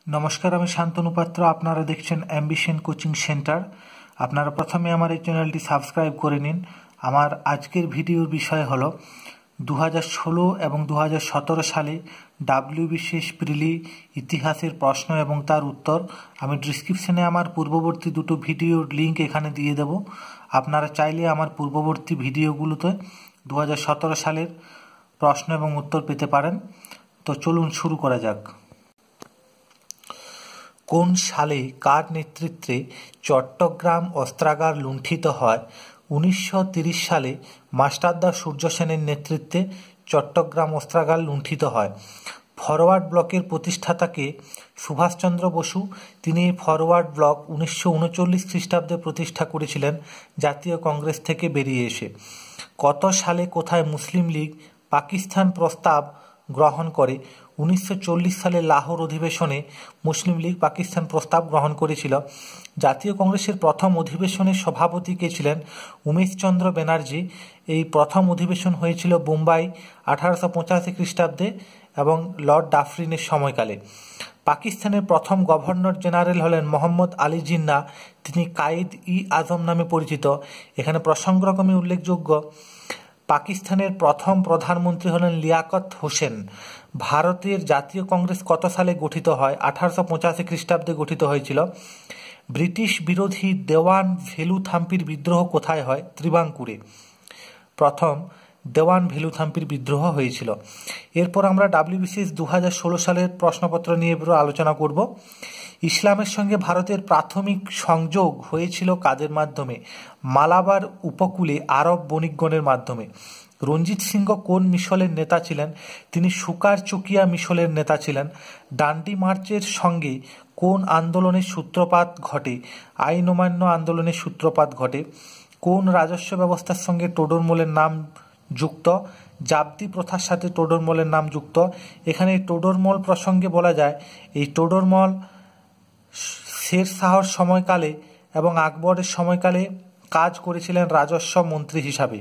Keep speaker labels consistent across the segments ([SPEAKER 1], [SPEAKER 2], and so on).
[SPEAKER 1] নমস্কার, আমি শান্তনু পাত্র। আপনারা দেখছেন অ্যাম্বিশন কোচিং সেন্টার। আপনারা প্রথমে আমার এই চ্যানেলটি সাবস্ক্রাইব করে নিন। আমার আজকের ভিডিওর বিষয় হলো 2016 এবং 2017 সালে WBCS প্রিলি ইতিহাসের প্রশ্ন এবং তার উত্তর। আমি ডিসক্রিপশনে আমার পূর্ববর্তী দুটো ভিডিওর লিঙ্ক এখানে দিয়ে দেব। আপনারা চাইলে আমার পূর্ববর্তী ভিডিওগুলোতে 2017 সালের প্রশ্ন এবং উত্তর পেতে পারেন। তো চলুন শুরু করা যাক। কোন সালে কার নেতৃত্বে চট্টগ্রাম অস্ত্রাগার লুণ্ঠিত হয়? 1930 সালে মাস্টারদা সূর্য সেনের নেতৃত্বে চট্টগ্রাম অস্ত্রাগার লুণ্ঠিত হয়। ফরওয়ার্ড ব্লকের প্রতিষ্ঠাতাকে সুভাষচন্দ্র বসু। তিনি এই ফরওয়ার্ড ব্লক 1939 খ্রিস্টাব্দে প্রতিষ্ঠা করেছিলেন জাতীয় কংগ্রেস থেকে বেরিয়ে এসে। কত সালে কোথায় মুসলিম লীগ পাকিস্তান প্রস্তাব গ্রহণ করে? 1940 সালে লাহোর অধিবেশনে মুসলিম লীগ পাকিস্তান প্রস্তাব গ্রহণ করেছিল। জাতীয় কংগ্রেসের প্রথম অধিবেশনের সভাপতি কে ছিলেন? উমেশচন্দ্র ব্যানার্জি। এই প্রথম অধিবেশন হয়েছিল বোম্বাই 1885 খ্রিস্টাব্দে এবং লর্ড ডাফরিনের সময়কালে। পাকিস্তানের প্রথম গভর্নর জেনারেল হলেন মোহাম্মদ আলী জিন্নাহ। তিনি কায়েদ-ই-আজম নামে পরিচিত। এখানে প্রসঙ্গক্রমে উল্লেখযোগ্য, পাকিস্তানের প্রথম প্রধানমন্ত্রী হলেন লিয়াকত হোসেন। ভারতের জাতীয় কংগ্রেস কত সালে গঠিত হয়? 1885 খ্রিস্টাব্দে গঠিত হয়েছিল। ব্রিটিশ বিরোধী দেওয়ান ভেলুথাম্পির বিদ্রোহ কোথায় হয়? ত্রিবাঙ্কুরে প্রথম দেওয়ান ভেলুথাম্পির বিদ্রোহ হয়েছিল। এরপর আমরা WBCS 2016 সালের প্রশ্নপত্র নিয়ে আলোচনা করব। ইসলামের সঙ্গে ভারতের প্রাথমিক সংযোগ হয়েছিল কাদের মাধ্যমে? মালাবার উপকূলে আরব বণিকগণের মাধ্যমে। রঞ্জিত সিংহ কোন মিশলের নেতা ছিলেন? তিনি সুকার চুকিয়া মিশলের নেতা ছিলেন। ডান্ডি মার্চের সঙ্গে কোন আন্দোলনের সূত্রপাত ঘটে? আইন অমান্য আন্দোলনের সূত্রপাত ঘটে। কোন রাজস্ব ব্যবস্থার সঙ্গে টোডরমলের নাম যুক্ত? জাবতি প্রথার সাথে টোডরমলের নাম যুক্ত। এখানে টোডরমল প্রসঙ্গে বলা যায়, এই টোডরমল শের শাহর সময়কালে এবং আকবরের সময়কালে কাজ করেছিলেন রাজস্ব মন্ত্রী হিসাবে।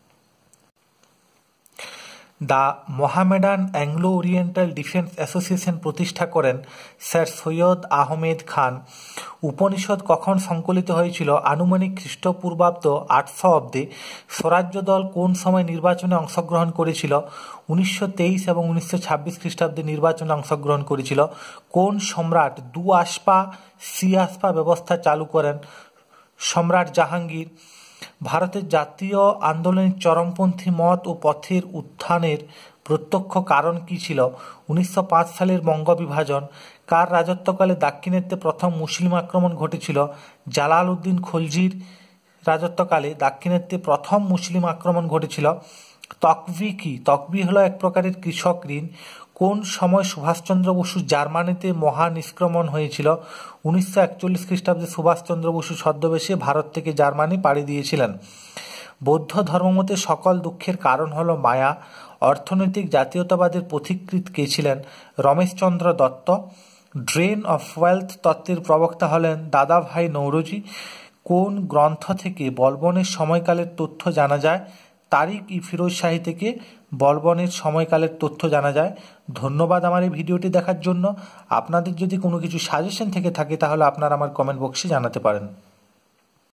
[SPEAKER 1] The Mohammedan Anglo Oriental Defence Association প্রতিষ্ঠা করেন স্যার সৈয়দ আহমেদ খান। উপনিষদ কখন সংকলিত হয়েছিল? আনুমানিক খ্রিস্টপূর্বাব্দ 800 অব্দে। স্বরাজ্য দল কোন সময় নির্বাচনে অংশগ্রহণ করেছিল? 1923 এবং 1926 খ্রিস্টাব্দে নির্বাচনে অংশগ্রহণ করেছিল। কোন সম্রাট দু আসপা সি আসপা ব্যবস্থা চালু করেন? সম্রাট জাহাঙ্গীর। ভারতের জাতীয় আন্দোলনের চরমপন্থী মত ও পথের উত্থানের প্রত্যক্ষ কারণ কি ছিল? 1905 সালের বঙ্গ বিভাজন। কার রাজত্বকালে দাক্ষিণাত্যে প্রথম মুসলিম আক্রমণ ঘটেছিল? জালাল উদ্দিন খলজির রাজত্বকালে দাক্ষিণাত্যে প্রথম মুসলিম আক্রমণ ঘটেছিল। তকভি কি? তকভি হলো এক প্রকারের কৃষক ঋণ। কোন সময় সুভাষচন্দ্র বসু জার্মানিতে মহা নিষ্ক্রমণ হয়েছিল? 1941 খ্রিস্টাব্দে সুভাষচন্দ্র বসু ছদ্মবেশে ভারত থেকে জার্মানি পাড়ি দিয়েছিলেন। বৌদ্ধ ধর্মমতে সকল দুঃখের কারণ হল মায়া। অর্থনৈতিক জাতীয়তাবাদের পথিকৃৎ কে ছিলেন? Romesh Chandra Dutt. Drain of wealth তত্ত্বের প্রবক্তা হলেন দাদাভাই নৌরোজি। কোন গ্রন্থ থেকে বলবনের সময়কালের তথ্য জানা যায়? তারিখ-ই-ফিরোজ শাহী থেকে বলবনের সময়কালের তথ্য জানা যায়। ধন্যবাদ আমার এই ভিডিওটি দেখার জন্য। আপনাদের যদি কোনো কিছু সাজেশন থেকে থাকে তাহলে আপনারা আমার কমেন্ট বক্সে জানাতে পারেন।